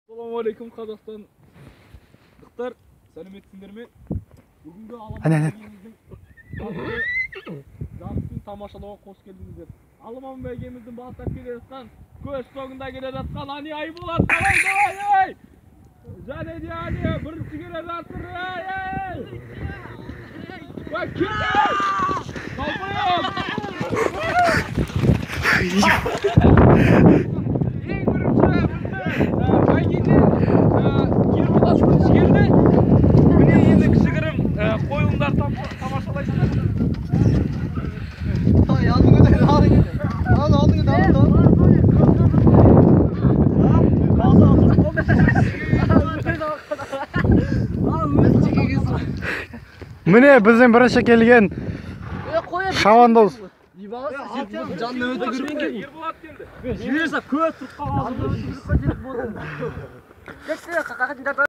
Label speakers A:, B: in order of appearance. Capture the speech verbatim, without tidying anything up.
A: Assalamualaikum Қазақстандықтар, сәлеметсіңдер ме? Бүгінгі
B: Әне, әне.
A: Аламан жарысын тамашалауға қош келдіңіздер. Аламан бәйгеміздің бастап келе жатқан, көш соңында келе жатқан Ани Айболат, давай, давай, ей! Және де Ани, бірінші келе жатыр, ей, ей! Ой, келді! Қалпайым! Қойылымдар тамашалайсыздар.
B: Ay aldın öde, aldın öde. Al aldın öde, al al. Mine bizim birinchi kelgan Шабандоз.
A: Canlı öte görmeyince Ерболат келді. Жіберсек көз тұрып қалады.